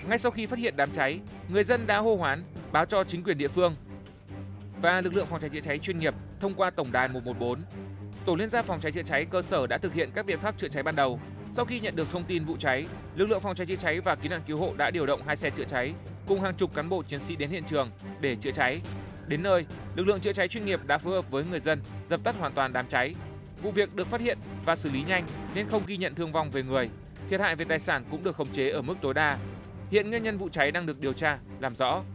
Ngay sau khi phát hiện đám cháy, người dân đã hô hoán báo cho chính quyền địa phương và lực lượng phòng cháy chữa cháy chuyên nghiệp thông qua tổng đài 114. Tổ liên gia phòng cháy chữa cháy cơ sở đã thực hiện các biện pháp chữa cháy ban đầu. Sau khi nhận được thông tin vụ cháy, lực lượng phòng cháy chữa cháy và cứu nạn cứu hộ đã điều động 2 xe chữa cháy cùng hàng chục cán bộ chiến sĩ đến hiện trường để chữa cháy. Đến nơi, lực lượng chữa cháy chuyên nghiệp đã phối hợp với người dân dập tắt hoàn toàn đám cháy. Vụ việc được phát hiện và xử lý nhanh nên không ghi nhận thương vong về người. Thiệt hại về tài sản cũng được khống chế ở mức tối đa. Hiện nguyên nhân vụ cháy đang được điều tra, làm rõ.